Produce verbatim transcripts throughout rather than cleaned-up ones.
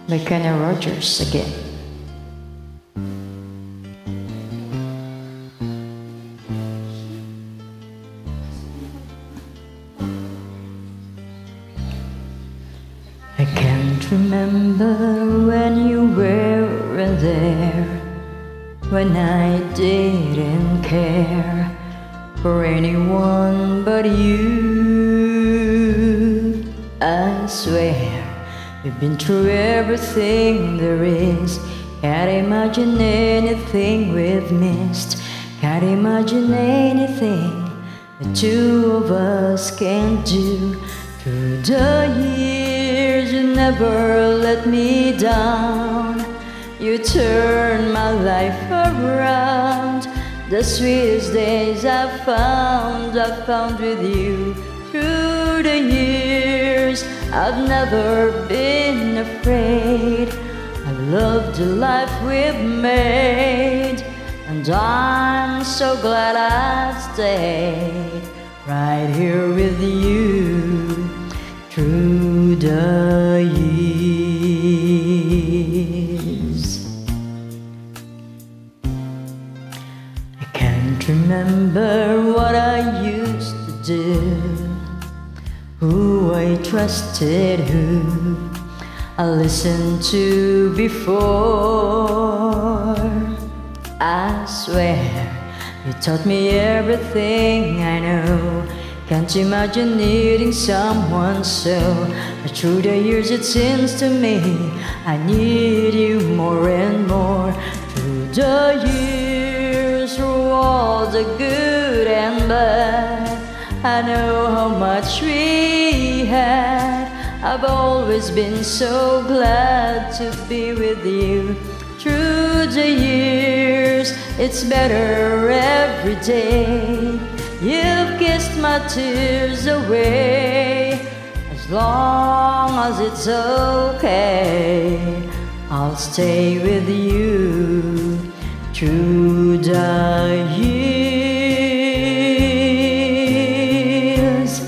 by Kenny Rogers again. I can't remember when you were there, when I didn't care for anyone but you. I swear we've been through everything there is. Can't imagine anything we've missed. Can't imagine anything the two of us can do. Through the years you never let me down. You turned my life around. The sweetest days I found, I found with you. Through the years I've never been afraid. I love the life we've made, and I'm so glad I stayed right here with you through the years. I can't remember what I used to do, who I trusted, who I listened to before. I swear you taught me everything I know. Can't imagine needing someone so. But through the years it seems to me I need you more and more. Through the years, through all the good and bad, I know how much we had. I've always been so glad to be with you. Through the years, it's better every day. You've kissed my tears away. As long as it's okay, I'll stay with you through the years.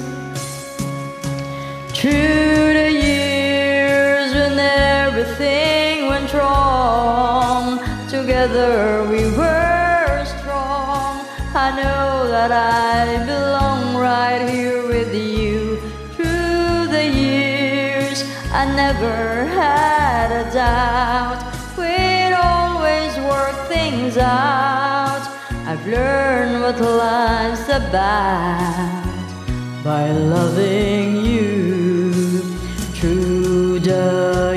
Through the years when everything went wrong, together we were strong. I know that I belong right here with you. Through the years I never had a doubt. We'd always work things out. I've learned what life's about by loving you through the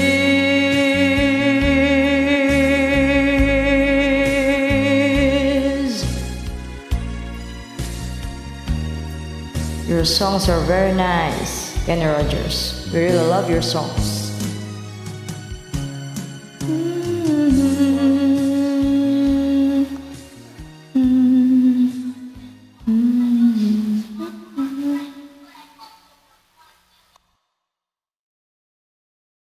years. Your songs are very nice, Kenny Rogers. We really love your songs.